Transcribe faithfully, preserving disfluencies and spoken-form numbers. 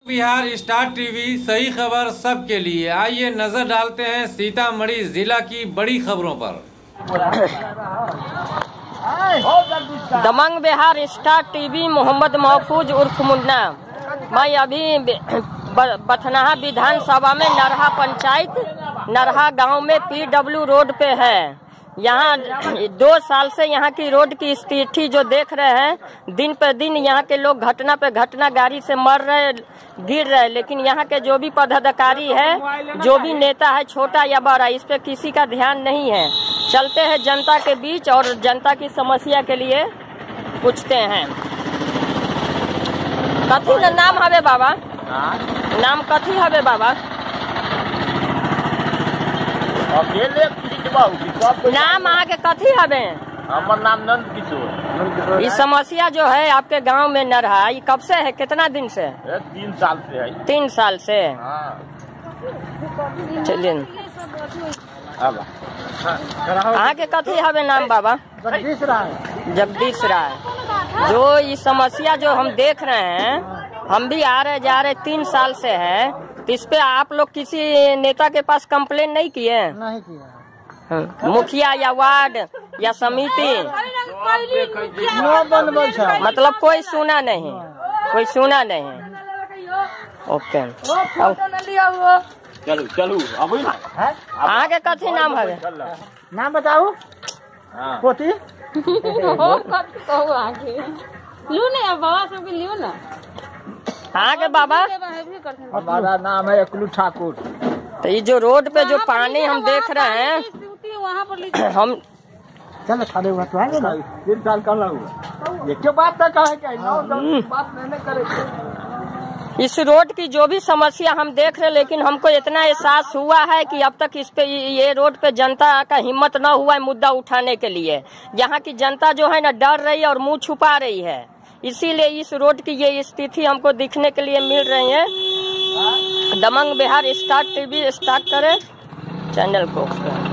Bihar star TV, सही खबर सबके लिए। आइए नजर डालते हैं सीतामढ़ी जिला की बड़ी खबरों पर। दबंग बिहार स्टार टीवी, मोहम्मद महफूज उर्फ मुन्ना। मैं अभी बथनाहा विधानसभा में नरहा पंचायत नरहा गांव में पीडब्ल्यू रोड पे है। यहाँ दो साल से यहाँ की रोड की स्थिति जो देख रहे हैं, दिन पर दिन यहाँ के लोग घटना पे घटना गाड़ी से मर रहे, गिर रहे। लेकिन यहाँ के जो भी पदाधिकारी है, जो भी नेता है, छोटा या बड़ा, इस पे किसी का ध्यान नहीं है। चलते हैं जनता के बीच और जनता की समस्या के लिए पूछते हैं। कथी न नाम हवे बाबा? नाम कथी हवे बाबा? नाम अहाँ के कथी हवे? हमार नाम नंद किशोर। ये समस्या जो है आपके गांव में नरहा, ये कब से है, कितना दिन से? तीन साल से है। तीन साल से। चलिए, अहाँ के कथी हवे नाम बाबा? जगदीश राय। जगदीश राय। जो ये समस्या जो हम देख रहे हैं, हम भी आ रहे जा रहे तीन साल से है, तो इस पे आप लोग किसी नेता के पास कंप्लेन नहीं किए? नहीं किया। मुखिया या वार्ड या समिति? मतलब कोई सुना नहीं, कोई सुना नहीं। ओके, चलो चलो अब अहाँ के कथी नाम है? नाम बताओ। पोती लू ने बाबा सबके लियो ना। हाँ के बाबा? हमारा नाम है अकलू ठाकुर। तो ये जो रोड पे जो पानी हम देख रहे हैं, वहाँ पर हम चल खड़े हुआ तो है ना। तीन साल का हुआ एक बात तक है क्या बात नहीं करे। इस रोड की जो भी समस्या हम देख रहे, लेकिन हमको इतना एहसास हुआ है कि अब तक इस पे ये रोड पे जनता का हिम्मत न हुआ है मुद्दा उठाने के लिए। यहाँ की जनता जो है ना, डर रही है और मुंह छुपा रही है। इसीलिए इस रोड की ये स्थिति हमको दिखने के लिए मिल रही है। Dabang Bihar star TV start करें चैनल को।